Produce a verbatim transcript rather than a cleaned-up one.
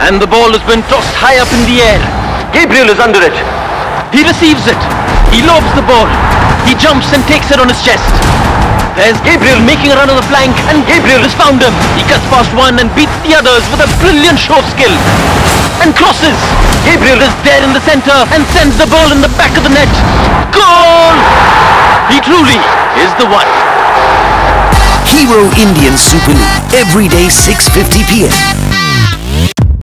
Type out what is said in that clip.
And the ball has been tossed high up in the air. Gabriel is under it. He receives it. He lobs the ball. He jumps and takes it on his chest. There's Gabriel making a run on the flank, and Gabriel has found him. He cuts past one and beats the others with a brilliant show of skill. And crosses. Gabriel is there in the center and sends the ball in the back of the net. Goal! He truly is the one. Hero Indian Super League, every day six fifty p m